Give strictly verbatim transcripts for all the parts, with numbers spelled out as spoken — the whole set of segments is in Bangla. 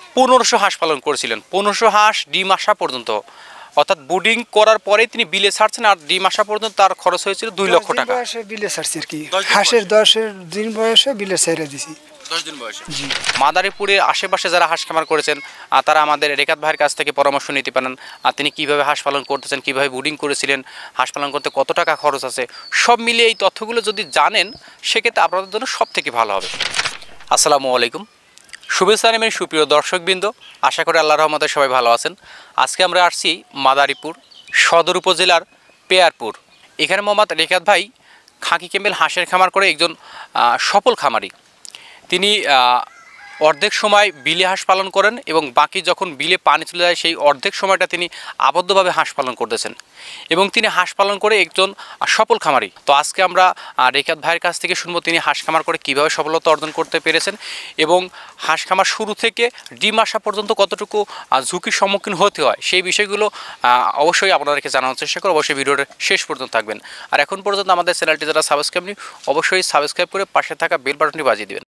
পনেরোশো হাঁস পালন করেছিলেন। পনেরোশো হাঁস ডিম আসা পর্যন্ত, অর্থাৎ বুডিং করার পরে তিনি বিলে ছাড়ছেন, আর ডিম আসা পর্যন্ত তার খরচ হয়েছিল দুই লক্ষ টাকা। বয়সে বিলে ছাড়ছি আর কি, হাঁসের দশের দিন বয়সে বিলে ছেড়ে দিছি। দশ দিন বয়সে। মাদারীপুরের আশেপাশে যারা হাঁস খামার করেছেন তারা আমাদের রেখাত ভাইয়ের কাছ থেকে পরামর্শ নিতে পারেন। আর তিনি কীভাবে হাঁস পালন করতেছেন, কীভাবে বুডিং করেছিলেন, হাঁস পালন করতে কত টাকা খরচ আছে, সব মিলিয়ে এই তথ্যগুলো যদি জানেন সেক্ষেত্রে আপনাদের জন্য সব থেকে ভালো হবে। আসসালামু আলাইকুম, শুভেচ্ছা নেবেন সুপ্রিয় দর্শকবৃন্দ, আশা করি আল্লাহর রহমতে সবাই ভালো আছেন। আজকে আমরা আসছি মাদারীপুর সদর উপজেলার পেয়ারপুর। এখানে মোহাম্মদ রেখাত ভাই খাকি ক্যাম্বেল হাঁসের খামার করে একজন সফল খামারি। তিনি অর্ধেক সময় বিলে হাঁস পালন করেন এবং বাকি যখন বিলে পানি চলে যায় সেই অর্ধেক সময়টা তিনি আবদ্ধভাবে হাঁস পালন করতেছেন এবং তিনি হাঁস পালন করে একজন সফল খামারি। তো আজকে আমরা রেখাত ভাইয়ের কাছ থেকে শুনবো তিনি হাঁস খামার করে কীভাবে সফলতা অর্জন করতে পেরেছেন এবং হাঁস খামার শুরু থেকে ডিম আসা পর্যন্ত কতটুকু ঝুঁকির সম্মুখীন হতে হয় সেই বিষয়গুলো অবশ্যই আপনাদেরকে জানানোর চেষ্টা করব। অবশ্যই ভিডিওর শেষ পর্যন্ত থাকবেন। আর এখন পর্যন্ত আমাদের চ্যানেলটি যারা সাবস্ক্রাইব নেই অবশ্যই সাবস্ক্রাইব করে পাশে থাকা বেল বাটনটি বাজিয়ে দেবেন।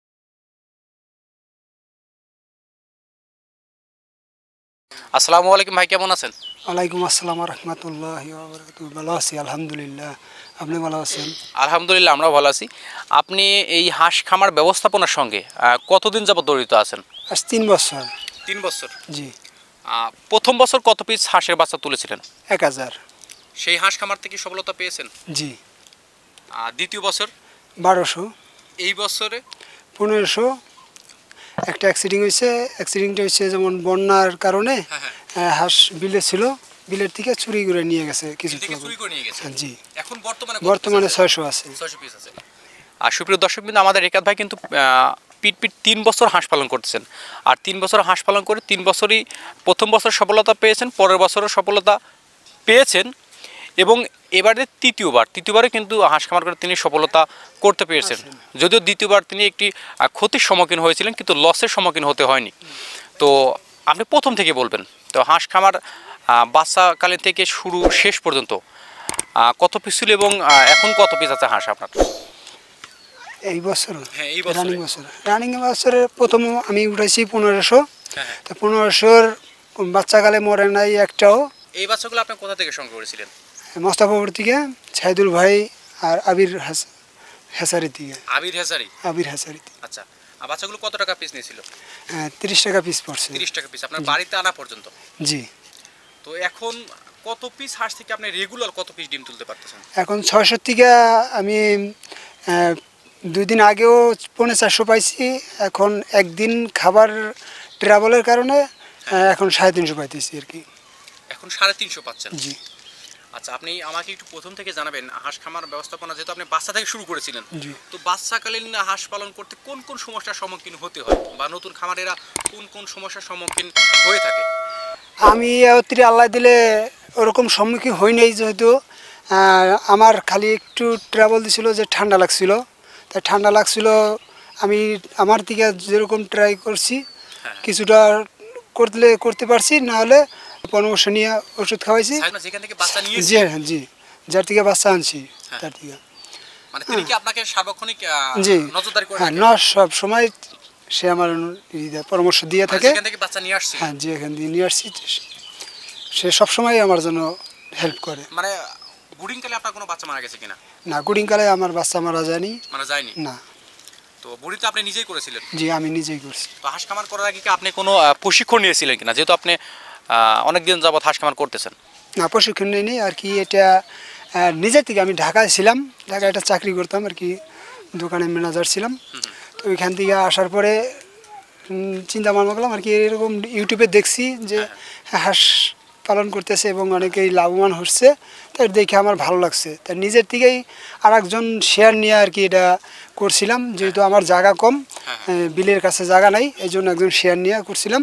আসসালামু আলাইকুম ভাই, কেমন আছেন? ওয়ালাইকুম আসসালাম রহমতুল্লাহি ওয়া বারাকাতুহু। ভালো আছি আলহামদুলিল্লাহ, আপনি ভালো আছেন? আলহামদুলিল্লাহ আমরাও ভালো আছি। আপনি এই হাঁস খামার ব্যবস্থাপনার সঙ্গে কতদিন যাবত জড়িত আছেন? আজ তিন বছর। তিন বছর? জি। প্রথম বছর কত পিস হাঁসের বাচ্চা তুলেছিলেন? এক হাজার। সেই হাঁস খামার থেকে সফলতা পেয়েছেন? জি। দ্বিতীয় বছর? বারোশো। এই বছরে? পনেরোশো। একটা অ্যাক্সিডেন্ট হয়েছে, অ্যাক্সিডেন্টটা হয়েছে যেমন বন্যার কারণে হাঁস বিলে ছিল, বিলের থেকে চুরি করে নিয়ে গেছে কিছু। জি। এখন বর্তমানে বর্তমানে ছয়শো আছে। ছয়শো পিস আছে। আর সুপ্রিয় দর্শকবৃন্দ, আমাদের রেখাত ভাই কিন্তু পিট পিট তিন বছর হাঁস পালন করতেছেন। আর তিন বছর হাঁস পালন করে তিন বছরই প্রথম বছর সফলতা পেয়েছেন, পরের বছরও সফলতা পেয়েছেন এবং এবারে তৃতীয়বার তৃতীয়বারে কিন্তু হাঁস খামার করে তিনি সফলতা করতে পেরেছেন। যদিও দ্বিতীয়বার তিনি একটি ক্ষতির সম্মুখীন হয়েছিলেন কিন্তু লসের সম্মুখীন হতে হয়নি। তো আপনি প্রথম থেকে বলবেন তো হাঁস খামার বাচ্চাকালীন থেকে শুরু শেষ পর্যন্ত কত পিস ছিল এবং এখন কত পিস আছে হাঁস আপনার? এই বছর? হ্যাঁ, এই বছর। রানিং বছর রানিং বছরে প্রথম আমি উঠাইছি পনেরোশো। তো পনেরোশোর বাচ্চাকালে মরে নাই একটাও। এই বাচ্চাগুলো আপনি কোথা থেকে সংগ্রহ করেছিলেন? মোস্তাফাপুর থেকে, ছাইদুল ভাই আর আবির হেসারি থেকে। আবির হেসারি? আবির হেসারি। আচ্ছা, আর বাচ্চাগুলো কত টাকা পিস নিয়েছিল? হ্যাঁ, তিরিশ টাকা পিস পড়ছে। তিরিশ টাকা পিস আপনার বাড়িতে আনা পর্যন্ত? জি। তো এখন কত পিস হাঁস থেকে আপনি রেগুলার কত পিস ডিম তুলতে পারতেছেন? এখন ছয়শো থেকে আমি দুই দিন আগেও পৌনে চারশো পাইছি, এখন একদিন খাবার ট্রাভেলের কারণে এখন সাড়ে তিনশো পাইতেছি আর কি। এখন সাড়ে তিনশো পাচ্ছেন? জি। আচ্ছা, আপনি আমাকে একটু প্রথম থেকে জানাবেন হাঁস খামার ব্যবস্থাপনা, যেহেতু আপনি বাচ্চা থেকে শুরু করেছিলেন, তো বাচ্চাকালীন হাঁস পালন করতে কোন কোন সমস্যার সম্মুখীন হতে হয় বা নতুন খামারেরা কোন কোন সমস্যার সম্মুখীন হয়ে থাকে? আমি অতি আল্লাহ দিলে ওরকম সম্মুখীন হই নাই, যেহেতু আমার খালি একটু ট্রাভেল দিছিল যে ঠান্ডা লাগছিল, তাই ঠান্ডা লাগছিল আমি আমার দিকে যেরকম ট্রাই করছি কিছুটা করলে করতে পারছি, না হলে পরামর্শ নিয়ে ওষুধ খাওয়াইছি। জি হ্যাঁ, জি, যার থেকে বাচ্চা আনছি তার থেকে। মানে তিনি কি আপনাকে সার্বক্ষণিক নজরদারি করে? হ্যাঁ, না সব সময় সে আমার পরামর্শ দিয়ে থাকে। যেখান থেকে বাচ্চা নিয়ে আসছি? হ্যাঁ, জি, এখান থেকে নিয়ে আসছি, সে সবসময় আমার জন্য হেল্প করে। মানে বুডিং কালে আপনার কোনো বাচ্চা মারা গেছে কিনা? না, বুডিং কালে আমার বাচ্চা মারা যায়নি। মারা যায়নি? না। তো বুড়ি তো আপনি নিজেই করেছিলেন? জি, আমি নিজেই করছি। তো হাঁস খামার করার আগে কি আপনি কোনো প্রশিক্ষণ নিয়েছিলেন কিনা, যেহেতু আপনি অনেকদিন যাবত হাঁস খামার করতেছেন? না, প্রশিক্ষণ নিইনি আর কি, এটা নিজের থেকে। আমি ঢাকায় ছিলাম, ঢাকায় একটা চাকরি করতাম আর কি, দোকানে ম্যানেজার ছিলাম। তো ওইখান থেকে আসার পরে চিন্তা ভাবনা করলাম আর কি, এরকম ইউটিউবে দেখছি যে হাঁস পালন করতেছে এবং অনেকেই লাভবান হচ্ছে, তাই দেখে আমার ভালো লাগছে। তাই নিজের থেকেই আর একজন শেয়ার নিয়ে আর কি এটা করছিলাম, যেহেতু আমার জায়গা কম, বিলের কাছে জায়গা নাই, এই জন্য একজন শেয়ার নিয়ে করছিলাম।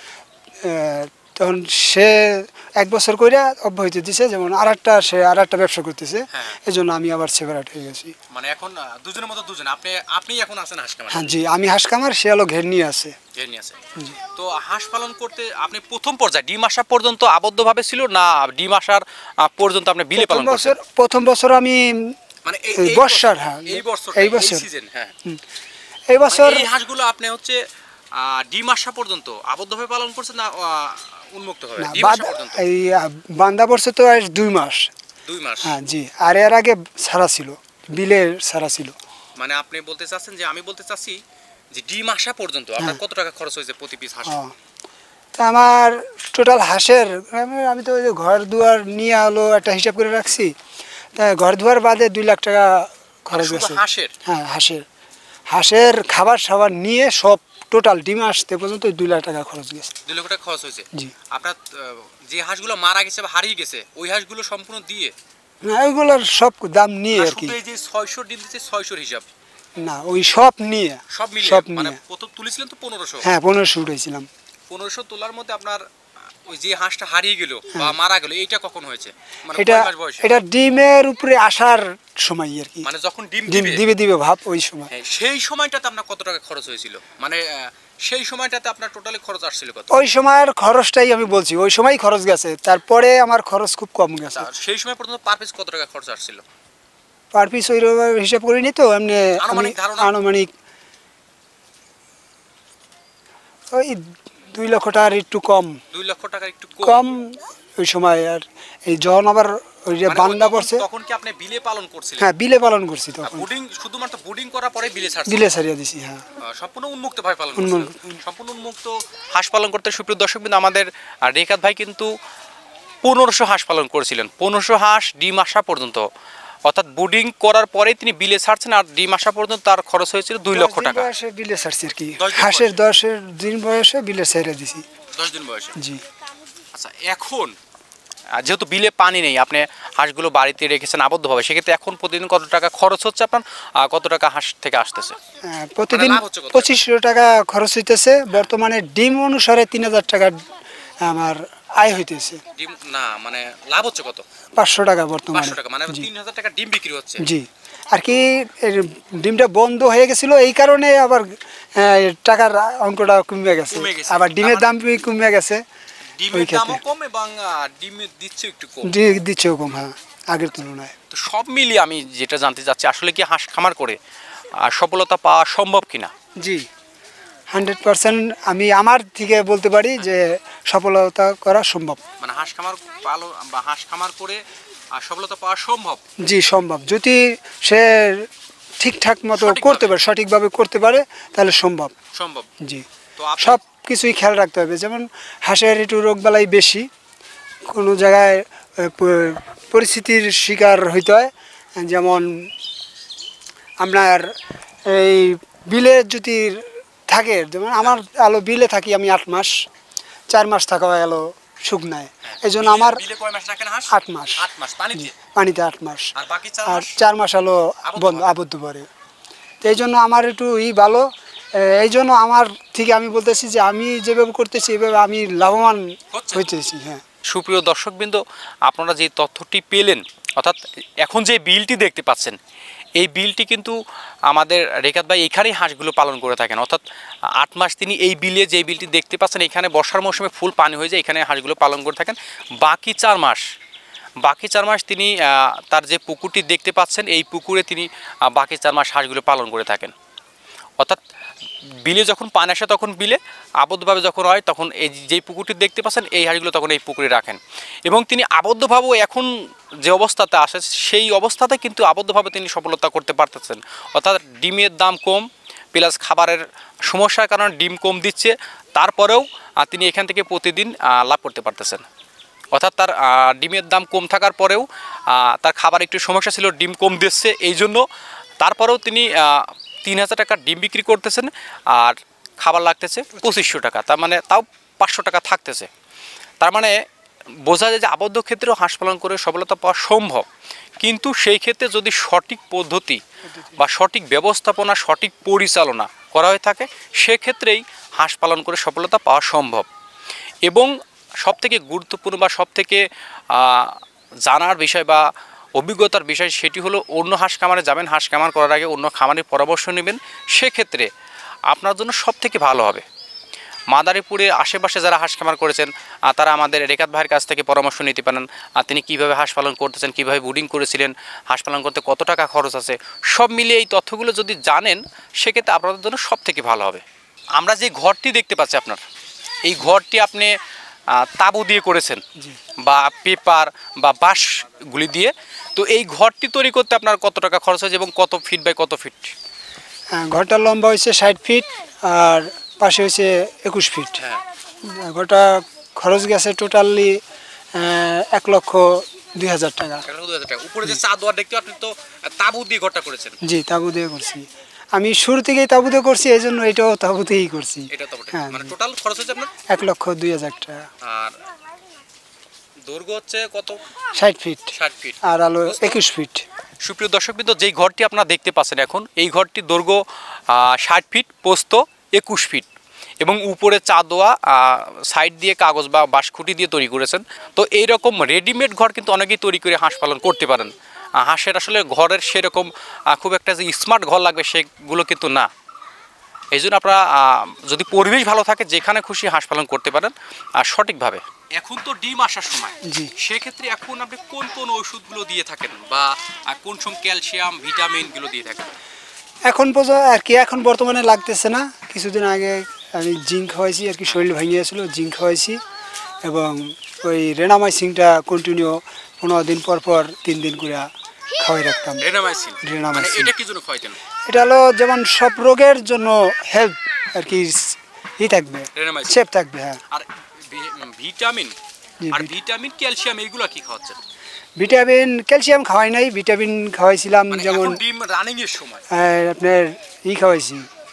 তখন সে এক বছর করে অব্যাহত দিছে, যেমন আর একটা সে আর একটা ব্যবসা করতেছে, এই জন্য আমি আবার সেপারেট হয়ে গেছি। মানে এখন দুজনের মতো দুজন, আপনি আপনি এখন আছেন হাঁস খামার? হ্যাঁ, জি, আমি হাঁস খামার, সে হলো ঘের নিয়ে আছে। ঘের নিয়ে আছে। তো হাঁস পালন করতে আপনি প্রথম পর্যায়ে ডিম আসা পর্যন্ত আবদ্ধভাবে ছিল না ডিম আসার পর্যন্ত আপনি বিলে পালন করছেন? প্রথম বছর আমি মানে এই বর্ষার, হ্যাঁ এই বছর এই বছর সিজন, হ্যাঁ এই বছর এই হাঁসগুলো আপনি হচ্ছে আহ, ডিম আসা পর্যন্ত আবদ্ধভাবে পালন করছেন না আহ, উন্মুক্ত হবে না ডিম আসা বাদ পর্যন্ত এই আহ, বান্দা পড়ছে তো আজ দুই মাস। দুই মাস হ্যাঁ জি, আর এর আগে ছাড়া ছিল, বিলের ছাড়া ছিল। মানে আপনি বলতে চাচ্ছেন যে আমি বলতে চাচ্ছি যে ডিম আসা পর্যন্ত আপনার কত টাকা খরচ হয়েছে প্রতি পিস হাঁস? ও, তা আমার টোটাল হাঁসের আমি- আমি তো ওই যে ঘর দুয়ার নিয়ে হলো একটা হিসাব করে রাখছি, তা ঘর দুয়ার বাদে দুই লাখ টাকা খরচ শুধু গেছে। হাঁসের হ্যাঁ হাঁসের হাঁসের খাবার সাবার নিয়ে সব টোটাল ডিম আসতে পর্যন্ত দুই লাখ টাকা খরচ গেছে। দুই লক্ষ টাকা খরচ হয়েছে। জি। আপনার আহ, যে হাঁসগুলো মারা গেছে বা হারিয়ে গেছে ওই হাঁসগুলো সম্পূর্ণ দিয়ে না ওইগুলোর সব দাম নিয়ে না আর কি, শুধু এই যে ছয়শো ডিম দিচ্ছে ছয়শোর হিসাব না ওই সব নিয়ে সব মিলিয়ে সব মানে নিয়ে প্রথম তুলেছিলেন তো পনেরোশো হ্যাঁ পনেরোশো উঠেছিলাম। পনেরোশো তোলার মধ্যে আপনার আহ, ওই যে হাঁসটা হারিয়ে গেল বা মারা গেল এইটা কখন হয়েছে মানে এটা কয় মাস বয়সে? এটা ডিমের উপরে আসার সময় আর কি, মানে যখন ডিম ডিম দিবে দিবে দিবে ভাব ওই সময়। হ্যাঁ, সেই সময়টাতে আপনার কত টাকা খরচ হয়েছিল মানে আহ, সেই সময়টাতে আপনার টোটালি খরচ আসছিল কত? ওই সময়ের খরচটাই আমি বলছি, ওই সময় খরচ গেছে, তারপরে আমার খরচ খুব কম গেছে। আর সেই সময় পর্যন্ত পার পিস কত টাকা খরচ আসছিল? পার পিস ওই রকম হিসাব করিনি তো, এমনি আমি আনুমানিক ধারণা? আনুমানিক ওই দুই লক্ষ টাকার একটু কম দুই লক্ষ টাকা একটু কম ওই সময়। আর এই যখন আবার ওই যে মানে বান্দা ওই তখন- পড়ছে, তখন কি আপনি বিলে পালন করছিলেন? হ্যাঁ বিলে পালন করছি তখন, বুডিং শুধুমাত্র বুডিং করার পরে বিলে ছাড়ছেন? বিলে ছাড়িয়ে দিছি। হ্যাঁ আহ, সম্পূর্ণ উন্মুক্ত ভাবে পালন উন্মুক্ত। করছিলেন। সম্পূর্ণ উন্মুক্ত হাঁস পালন করতে সুপ্রিয় দর্শক বিন্দু আমাদের আহ, রেখাত ভাই কিন্তু পনেরোশো হাঁস পালন করেছিলেন, পনেরোশো হাঁস ডিম আসা পর্যন্ত, অর্থাৎ বুডিং করার পরে তিনি বিলে ছাড়ছেন আর ডিম আসা পর্যন্ত তার খরচ হয়েছিল দুই লক্ষ দশ দিন টাকা। বয়সে বিলে ছাড়ছি আর কি, দশ দিন হাঁসের দশের দিন বয়সে বিলে ছাড়িয়ে দিছি। দশ দিন বয়সে। জি আচ্ছা এখন আহ, যেহেতু বিলে পানি নেই, আপনি হাঁসগুলো বাড়িতে রেখেছেন আবদ্ধভাবে, সেক্ষেত্রে এখন প্রতিদিন কত টাকা খরচ হচ্ছে আপনার, আহ, কত টাকা হাঁস থেকে আসতেছে? হ্যাঁ, প্রতিদিন লাভ হচ্ছে কত? পঁচিশশো টাকা খরচ হইতেছে, বর্তমানে ডিম অনুসারে তিন হাজার টাকা আমার আয় হইতেছে। ডিম না মানে লাভ হচ্ছে কত? পাঁচশো টাকা বর্তমানে। পাঁচশো টাকা মানে জি তিন হাজার টাকা ডিম বিক্রি হচ্ছে। জি আর কি এর ডিমটা বন্ধ হয়ে গেছিল, এই কারণে আবার আহ, টাকার অঙ্কটা কমে গেছে, কমে গেছে। আবার ডিমের তার দাম কমে গেছে, ডিমের ওই ক্ষেত্রে। দামও কম এবং আহ, ডিমের দিচ্ছে একটু কম। দি- দিচ্ছেও কম, হ্যাঁ আগের তুলনায়। তো সব মিলিয়ে আমি যেটা জানতে চাচ্ছি আসলে কি হাঁস খামার করে আহ, সফলতা পাওয়া সম্ভব কিনা? জি হান্ড্রেড পার্সেন্ট আমি আমার থেকে বলতে পারি যে সফলতা করা সম্ভব। মানে হাঁস খামার পালন বা হাঁস খামার করে আহ, সফলতা পাওয়া সম্ভব। জি সম্ভব, যদি সে ঠিকঠাক মতো সঠিকভাবে। করতে পারে, সঠিকভাবে করতে পারে তাহলে সম্ভব। সম্ভব। জি তো আপনি সব কিছুই খেয়াল রাখতে হবে, যেমন হাঁসের একটু রোগবালাই বেশি, কোনো জায়গায় আহ, প- পরিস্থিতির শিকার হইতে হয়, যেমন আপনার এই বিলে যদি থাকে, যেমন আমার আলো বিলে থাকি আমি আট মাস, চার মাস থাকা হয় আলো শুকনায়, এই জন্য বিলে- আমার বিলে কয় মাস রাখেন হাঁস? আট মাস আট মাস পানিতে। পানিতে আট মাস, আর বাকি চার আর মাস চার মাস হলো আবদ্ধ বন্ধ করে। আবদ্ধ করে। তো এই জন্য আমার একটু ই ভালো, এ, এই জন্য আমার থেকে আমি বলতেছি যে আমি যেভাবে করতেছি এইভাবে আমি লাভবান হচ্ছেন। হইতেছি। হ্যাঁ সুপ্রিয় দর্শকবৃন্দ আপনারা যে তথ্যটি পেলেন, অর্থাৎ এখন যে বিলটি দেখতে পাচ্ছেন এই বিলটি কিন্তু আমাদের রেখাত ভাই এখানেই হাঁসগুলো পালন করে থাকেন, অর্থাৎ আট মাস তিনি এই বিলে যে বিলটি দেখতে পাচ্ছেন এখানে বর্ষার মৌসুমে ফুল পানি হয়ে যায়, এখানে হাঁসগুলো পালন করে থাকেন। বাকি চার মাস বাকি চার মাস তিনি আহ, তার যে পুকুরটি দেখতে পাচ্ছেন এই পুকুরে তিনি আহ, বাকি চার মাস হাঁসগুলো পালন করে থাকেন। অর্থাৎ বিলে যখন পানি আসে তখন বিলে, আবদ্ধভাবে যখন হয় তখন এই যেই পুকুরটি দেখতে পাচ্ছেন এই হাঁসগুলো তখন এই পুকুরে রাখেন। এবং তিনি আবদ্ধভাবেও এখন যে অবস্থাতে আসে সেই অবস্থাতে কিন্তু আবদ্ধভাবে তিনি সফলতা করতে পারতেছেন, অর্থাৎ ডিমের দাম কম প্লাস খাবারের সমস্যার কারণে ডিম কম দিচ্ছে, তারপরেও আহ, তিনি এখান থেকে প্রতিদিন আহ, লাভ করতে পারতেছেন। অর্থাৎ তার আহ, ডিমের দাম কম থাকার পরেও আহ, তার খাবার একটু সমস্যা ছিল, ডিম কম দিচ্ছে, এই জন্য তারপরেও তিনি আহ, তিন হাজার টাকার ডিম বিক্রি করতেছেন আর খাবার লাগতেছে পঁচিশশো টাকা, তার মানে তাও পাঁচশো টাকা থাকতেছে। তার মানে বোঝা যায় যে আবদ্ধ ক্ষেত্রেও হাঁস পালন করে সফলতা পাওয়া সম্ভব, কিন্তু সেই ক্ষেত্রে যদি সঠিক পদ্ধতি বা সঠিক ব্যবস্থাপনা সঠিক পরিচালনা করা হয়ে থাকে সেক্ষেত্রেই হাঁস পালন করে সফলতা পাওয়া সম্ভব। এবং সবথেকে গুরুত্বপূর্ণ বা সবথেকে জানার বিষয় বা অভিজ্ঞতার বিষয় সেটি হলো অন্য হাঁস খামারে যাবেন, হাঁস খামার করার আগে অন্য খামারের পরামর্শ নেবেন, সেক্ষেত্রে আপনার জন্য সবথেকে ভালো হবে। মাদারীপুরের আশেপাশে যারা হাঁস খামার করেছেন আহ, তারা আমাদের রেখাত ভাইয়ের কাছ থেকে পরামর্শ নিতে পারেন, আর তিনি কীভাবে হাঁস পালন করতেছেন, কীভাবে বুডিং করেছিলেন, হাঁস পালন করতে কত টাকা খরচ আছে, সব মিলিয়ে এই তথ্যগুলো যদি জানেন সেক্ষেত্রে আপনাদের জন্য সবথেকে ভালো হবে। আমরা যে ঘরটি দেখতে পাচ্ছি আপনার, এই ঘরটি আপনি আহ, তাঁবু দিয়ে করেছেন জি। বা পেপার বা বাঁশগুলি দিয়ে। তো এই ঘরটি তৈরি করতে আপনার কত টাকা খরচ হয়েছে এবং কত ফিট বাই কত ফিট? হ্যাঁ, ঘরটার লম্বা হয়েছে ষাট ফিট আর পাশে হয়েছে একুশ ফিট। হ্যাঁ। ঘরটা খরচ গেছে টোটালি এক লক্ষ দুই হাজার টাকা। উপরে যে চাদর দেখতে আপনি তো তাঁবু দিয়ে ঘরটা করেছেন। জি, তাঁবু দিয়ে করছি। আমি শুরু থেকেই তাঁবুতে করছি, এই জন্য এটাও তাঁবুতেই করছি। এটা তো বটে। হ্যাঁ, মানে টোটাল খরচ হচ্ছে আপনার এক লক্ষ দুই হাজার টাকা। আর দৈর্ঘ্য হচ্ছে কত? ষাট ফিট ষাট ফিট আর আলো একুশ ফিট। সুপ্রিয় দর্শকবৃন্দ, যেই ঘরটি আপনারা দেখতে পাচ্ছেন এখন, এই ঘরটি দৈর্ঘ্য ষাট ফিট, প্রস্থ একুশ ফিট এবং উপরে চাঁদোয়া সাইড দিয়ে কাগজ বা বাঁশখুঁটি দিয়ে তৈরি করেছেন। তো এইরকম রেডিমেড ঘর কিন্তু অনেকেই তৈরি করে হাঁস পালন করতে পারেন। আহ, হাঁসের আসলে ঘরের সেরকম আহ, খুব একটা যে স্মার্ট ঘর লাগবে সেগুলো কিন্তু না। এই জন্য আপনারা আহ, যদি পরিবেশ ভালো থাকে যেখানে খুশি হাঁস পালন করতে পারেন আর সঠিকভাবে। এখন তো ডিম আসার সময়, জি। সেক্ষেত্রে এখন আপনি কোন কোন ওষুধগুলো দিয়ে থাকেন বা আহ, কোন সব ক্যালসিয়াম ভিটামিনগুলো দিয়ে থাকেন? এখন পর্যন্ত আর কি এখন বর্তমানে লাগতেছে না। কিছুদিন আগে আমি জিঙ্ক খাওয়াইছি, আর কি শরীর ভেঙে গেছিলো, জিঙ্ক খাওয়াইছি এবং ওই রেনামাইসিনটা কন্টিনিউ পনেরো দিন পর পর তিন দিন করে খাওয়াই রাখতাম। রেনামাইসিন। রেনামাইসিন। মানে এটা কি জন্য খাওয়াইতেন? এটা হলো যেমন সব রোগের জন্য হেল্প আর কি ই থাকবে, রেনামাইসিন। সেফ থাকবে। হ্যাঁ, আর ভি- ভিটামিন জি, আর ভিট- ভিটামিন ক্যালসিয়াম এইগুলো কি খাওয়াচ্ছেন? ভিটামিন ক্যালসিয়াম খাওয়াই নাই, ভিটামিন খাওয়াইছিলাম মানে যেমন এখন ডিম রানিং এর সময় আহ, আপনার ই খাওয়াইছি,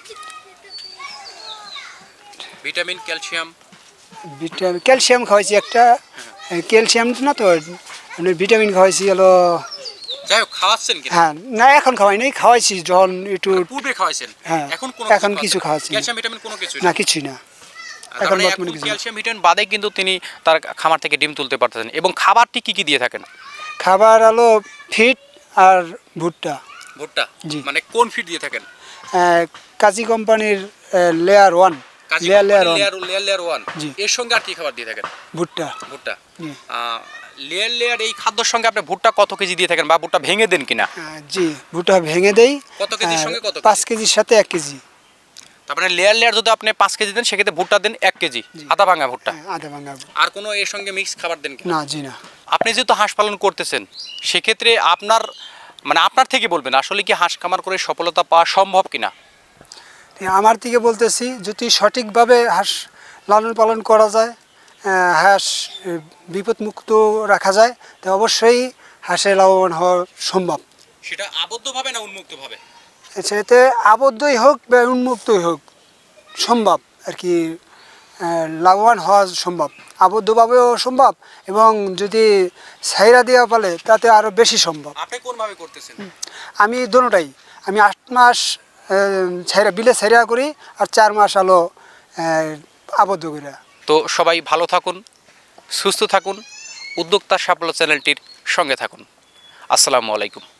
ভিটামিন ক্যালসিয়াম। ভিটামিন ক্যালসিয়াম খাওয়াইছি একটা, ক্যালসিয়াম না তো আপনার ভিটামিন খাওয়াইছি হলো। যাই হোক, খাওয়াচ্ছেন কি? হ্যাঁ, না এখন খাওয়াই নাই, খাওয়াইছি যখন একটু। পূর্বে খাওয়াইছেন? হ্যাঁ, এখন কোনো এখন কিছু খাওয়াচ্ছি না। ক্যালসিয়াম ভিটামিন কোনো কিছু না, কিছুই না। এখন এখন বর্তমানে কিছু না। ক্যালসিয়াম ভিটামিন বাদে কিন্তু তিনি তার খামার থেকে ডিম তুলতে পারতেছেন। এবং খাবারটি কি কি দিয়ে থাকেন? খাবার হলো ফিট আর ভুট্টা। ভুট্টা। জি। মানে কোন ফিড দিয়ে থাকেন? আহ, কাজী কোম্পানির layer one, Kazi layer layer কোম্পানির one, layer layer layer one. জি। এর সঙ্গে আর কি খাবার দিয়ে থাকেন? ভুট্টা। ভুট্টা। জি। আহ, লেয়ার লেয়ার এই খাদ্যের সঙ্গে আপনি ভুট্টা কত কেজি দিয়ে থাকেন বা ভুট্টা ভেঙে দেন কিনা? আহ, জি, ভুট্টা ভেঙে দেই। কত কেজির আর সঙ্গে কত কেজি? পাঁচ কেজির সাথে এক কেজি। তারপরে লেয়ার লেয়ার যদি আপনি পাঁচ কেজি দেন সেক্ষেত্রে ভুট্টা দেন এক কেজি, জি। আদা ভাঙা ভুট্টা। হ্যাঁ, আধা ভাঙা। আর কোনো এর সঙ্গে মিক্স খাবার দেন কিনা? না, জি না। আপনি যেহেতু হাঁস পালন করতেছেন, সেক্ষেত্রে আপনার মানে আপনার থেকে বলবেন আসলে কি হাঁস খামার করে সফলতা পাওয়া সম্ভব কিনা? আমার থেকে বলতেছি, যদি সঠিকভাবে হাঁস লালন পালন করা যায়, আহ, হাঁস আহ, বিপদমুক্ত রাখা যায়, তো অবশ্যই হাঁসে লাভবান হওয়া সম্ভব। সেটা আবদ্ধভাবে না উন্মুক্তভাবে? সেতে আবদ্ধই হোক বা উন্মুক্তই হোক সম্ভব আর কি, আহ, লাভবান হওয়া সম্ভব। আবদ্ধভাবেও সম্ভব এবং যদি ছাইরা দেওয়া পালে তাতে আরও বেশি সম্ভব। আপনি কোনভাবে করতেছেন? আমি দোনোটাই, আমি আট মাস ছাইরা বিলে ছাইরা করি আর চার মাস আলো আবদ্ধ করি। তো সবাই ভালো থাকুন, সুস্থ থাকুন, উদ্যোক্তা সাফল্য চ্যানেলটির সঙ্গে থাকুন। আসসালামু আলাইকুম।